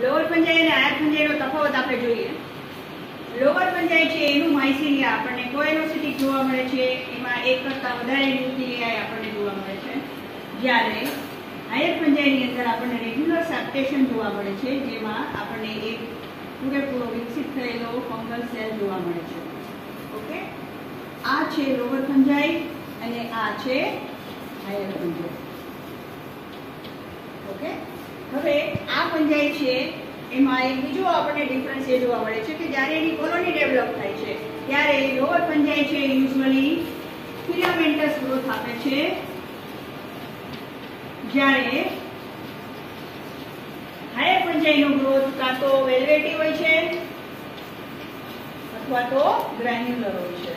Lower ફંજાઈ અને higher ફંજાઈનો તફાવત આપણે જોઈએ. લોઅર ફંજાઈ છે એનું માઇસીલિયા આપણને કોએનોસિટિક જોવા મળે છે, એમાં એક કરતાં વધારે ન્યુક્લિયાઈ આપણને જોવા મળે છે. જ્યારે હાયર ફંજાઈની અંદર આપણને રેગ્યુલર સેપ્ટેશન જોવા મળે છે, જેમાં આપણને એક પૂરેપૂરો વિકસિત થયેલો ફંગલ સેલ જોવા મળે છે. ઓકે, આ છે લોઅર ફંજાઈ અને આ છે હાયર ફંજાઈ. ઓકે, હવે આ ફંજાઈ છે એમાં એક બીજો આપણને ડિફરન્સ એ જોવા મળે છે કે જ્યારે એની કોલોની ડેવલપ થાય છે ત્યારે લોઅર ફંજાઈ છે યુઝ્યુઅલી ફિલામેન્ટસ ગ્રોથ આપે છે, જ્યારે હાયર ફંજાઈનો ગ્રોથ કાં તો વેલ્વેટી હોય છે અથવા તો ગ્રેન્યુલર હોય છે.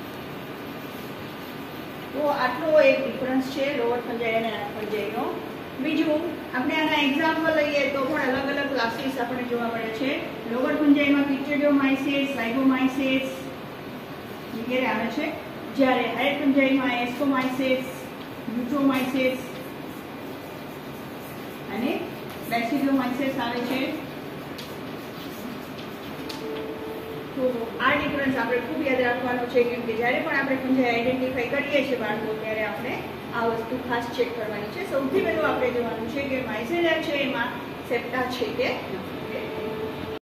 તો આટલો એક ડિફરન્સ છે લોઅર ફંજાઈ અને હાયર ફંજાઈનો. બીજું આપણે આના એક્ઝામ્પલ લઈએ તો પણ અલગ અલગ ક્લાસીસ આપણને જોવા મળે છે. લોઅર ફંજાઈમાં પિચિડિયોમાઇસિસ, ઝાયગોમાઇસિસ વગેરે આવે છે, જ્યારે હાયર ફંજાઈમાં એસ્કોમાઇસિસ, બ્યુટોમાઇસિસ અને બેસિડિયોમાઇસિસ આવે છે. તો આ ડિફરન્સ આપણે ખૂબ યાદ રાખવાનો છે, કેમ કે જ્યારે પણ આપણે ફંજાઈ આઈડેન્ટિફાઈ કરીએ છીએ બાળકો, ત્યારે આપણે આ વસ્તુ ખાસ ચેક કરવાની છે. સૌથી પહેલું આપણે જોવાનું છે કે માઇસેલિયા છે એમાં સેપ્ટા છે કે નથી.